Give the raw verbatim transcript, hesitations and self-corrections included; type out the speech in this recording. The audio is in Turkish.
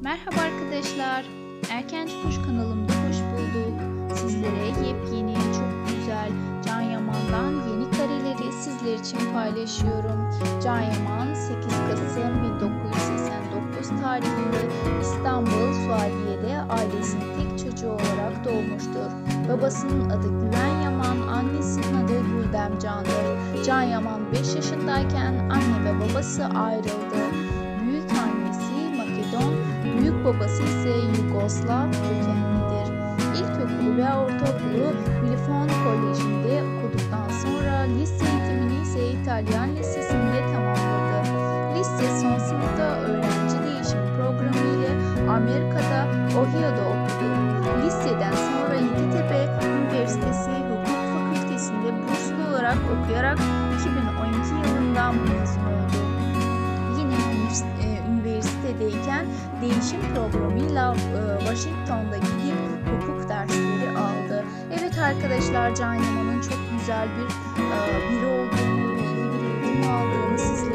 Merhaba arkadaşlar. Erkenci Kuş kanalımda hoş bulduk. Sizlere yepyeni, çok güzel Can Yaman'dan yeni kareleri sizler için paylaşıyorum. Can Yaman sekiz Kasım bin dokuz yüz seksen dokuz tarihinde İstanbul Suadiye'de ailesinin tek çocuğu olarak doğmuştur. Babasının adı Güven Yaman, annesinin adı Güldem Can'dır. Can Yaman beş yaşındayken anne ve babası ayrıldı. Büyük annesi Makedon, büyük babası ise Yugoslav kökenlidir. İlkokulu ve ortaokulu Milfon Koleji'nde okuduktan sonra lise eğitimini ise İtalyan Lisesi'nde tamamladı. Lise son sınıfta öğrenci değişim programı ile Amerika'da Ohio'da okudu. Liseden sonra Yeditepe Üniversitesi Hukuk Fakültesi'nde burslu olarak okuyarak iki bin on iki yılında mezun oldu. Yine üniversitedeyken değişim programıyla Washington'da gidip hukuk dersleri aldı. Evet arkadaşlar, Can Yaman'ın çok güzel bir biri olduğunu ve iyi bir eğitim aldığını sizlere